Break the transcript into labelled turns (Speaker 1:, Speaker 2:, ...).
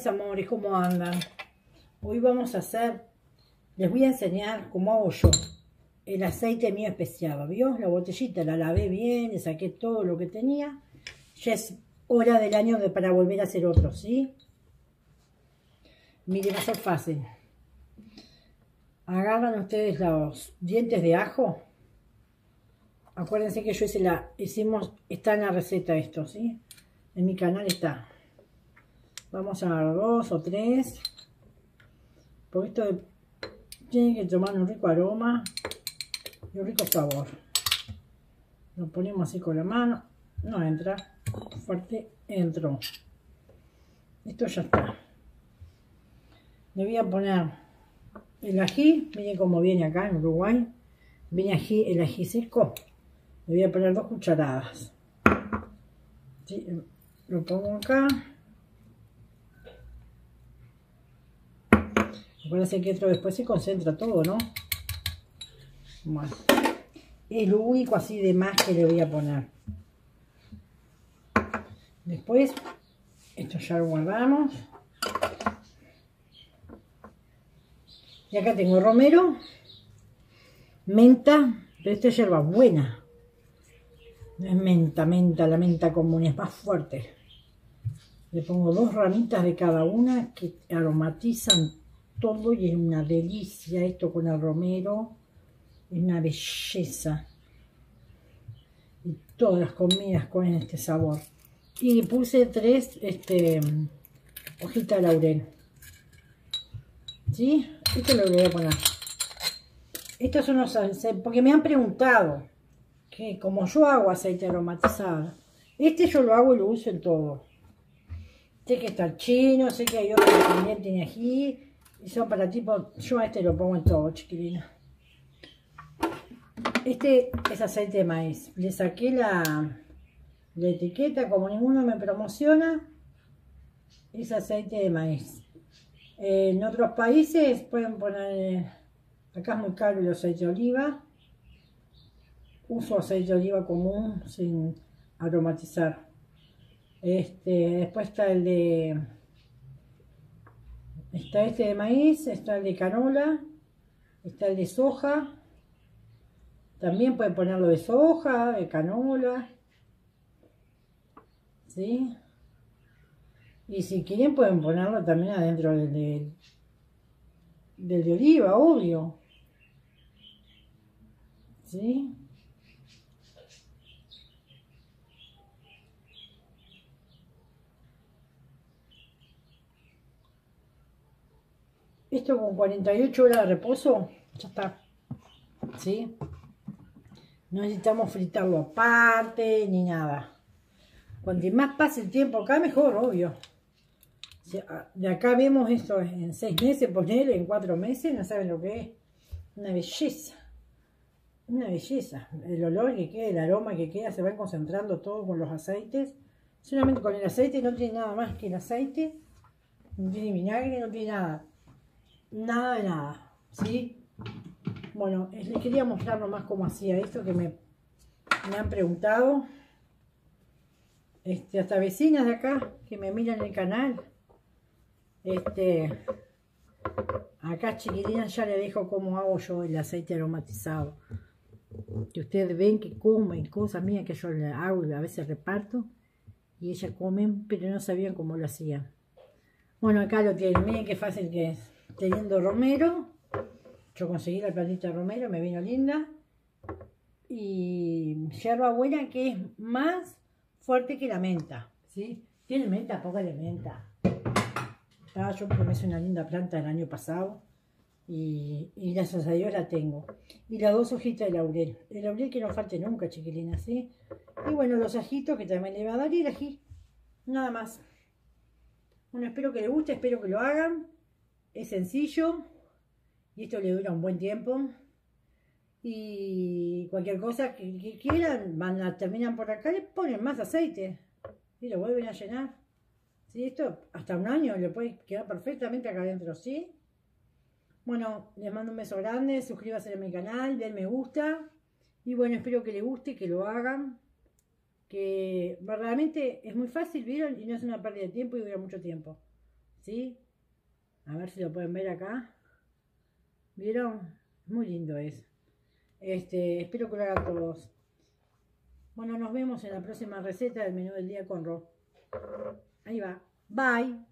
Speaker 1: mis amores, ¿cómo andan? Hoy vamos a hacer, les voy a enseñar cómo hago yo el aceite mío especiado. ¿Vio? La botellita la lavé bien, le saqué todo lo que tenía. Ya es hora del año para volver a hacer otro, ¿sí? Miren, va a ser fácil. Agarran ustedes los dientes de ajo. Acuérdense que yo está en la receta esto, ¿sí? En mi canal está. Vamos a agarrar 2 o 3. Porque esto tiene que tomar un rico aroma y un rico sabor. Lo ponemos así con la mano. No entra. Fuerte entró. Esto ya está. Le voy a poner el ají. Miren cómo viene acá en Uruguay. Viene el ají seco. Le voy a poner 2 cucharadas. ¿Sí? Lo pongo acá. Acuérdense que esto después se concentra todo, ¿no? Bueno. Es lo único así de más que le voy a poner. Después, esto ya lo guardamos. Y acá tengo romero, menta, pero esta es hierbabuena. No es menta, la menta común es más fuerte. Le pongo 2 ramitas de cada una que aromatizan todo y es una delicia esto con el romero. Es una belleza. Y todas las comidas con este sabor. Y puse 3 hojitas de laurel. ¿Sí? Esto lo voy a poner. Estos son los aceites, porque me han preguntado que como yo hago aceite aromatizado, yo lo hago y lo uso en todo. Sé que está el chino, sé que hay otro que también tiene ají, y son para tipo, yo a lo pongo en todo, chiquilina. Este es aceite de maíz. Le saqué la etiqueta, como ninguno me promociona, es aceite de maíz. En otros países pueden poner, acá es muy caro el aceite de oliva. Uso aceite de oliva común sin aromatizar. Después está está este de maíz, está el de canola, está el de soja. También pueden ponerlo de soja, de canola. ¿Sí? Y si quieren pueden ponerlo también adentro del de oliva, obvio. ¿Sí? Esto con 48 horas de reposo, ya está. ¿Sí? No necesitamos fritarlo aparte ni nada. Cuanto más pase el tiempo acá, mejor, obvio. De acá vemos esto en 6 meses, ponerle en 4 meses, no saben lo que es. Una belleza. Una belleza. El olor que queda, el aroma que queda, se van concentrando todo con los aceites. Solamente con el aceite, no tiene nada más que el aceite. No tiene vinagre, no tiene nada. Nada de nada. ¿Sí? Bueno, les quería mostrar nomás cómo hacía esto que me han preguntado. Hasta vecinas de acá que me miran el canal. Acá chiquilinas ya le dejo cómo hago yo el aceite aromatizado. Que ustedes ven que comen cosas mías que yo le hago y a veces reparto. Y ellas comen, pero no sabían cómo lo hacían. Bueno, acá lo tienen. Miren qué fácil que es. Teniendo romero. Yo conseguí la plantita de romero, me vino linda. Y hierbabuena que es más fuerte que la menta. ¿Sí? ¿Tiene menta? Póngale menta. Yo me hice una linda planta el año pasado. Y gracias a Dios la tengo. Y las 2 hojitas de laurel. El laurel que no falte nunca, chiquilina, ¿sí? Y bueno, los ajitos que también le va a dar y el ají. Nada más. Bueno, espero que les guste, espero que lo hagan. Es sencillo. Y esto le dura un buen tiempo. Y cualquier cosa que quieran, terminan por acá, le ponen más aceite. Y lo vuelven a llenar. ¿Sí? Esto hasta un año le puede quedar perfectamente acá adentro, ¿sí? Bueno, les mando un beso grande, suscríbanse a mi canal, den me gusta. Y bueno, espero que les guste, que lo hagan. Que verdaderamente es muy fácil, ¿vieron? Y no es una pérdida de tiempo y dura mucho tiempo. ¿sí? A ver si lo pueden ver acá. ¿Vieron? Muy lindo es. Espero que lo hagan todos. Bueno, nos vemos en la próxima receta del menú del día con Ro. Ahí va. Bye.